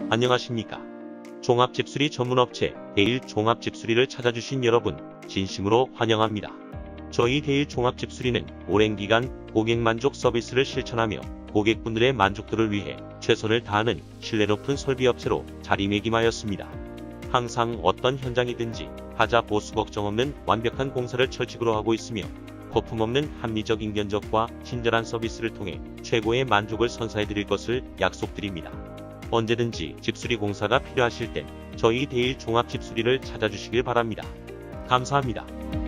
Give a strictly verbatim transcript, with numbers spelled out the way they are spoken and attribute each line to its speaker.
Speaker 1: 안녕하십니까. 종합집수리 전문업체 데일 종합집수리를 찾아주신 여러분 진심으로 환영합니다. 저희 데일 종합집수리는 오랜 기간 고객 만족 서비스를 실천하며 고객분들의 만족도를 위해 최선을 다하는 신뢰 높은 설비업체로 자리매김하였습니다. 항상 어떤 현장이든지 하자 보수 걱정 없는 완벽한 공사를 철칙으로 하고 있으며 거품없는 합리적인 견적과 친절한 서비스를 통해 최고의 만족을 선사해드릴 것을 약속드립니다. 언제든지 집수리 공사가 필요하실 땐 저희 데일 종합집수리를 찾아주시길 바랍니다. 감사합니다.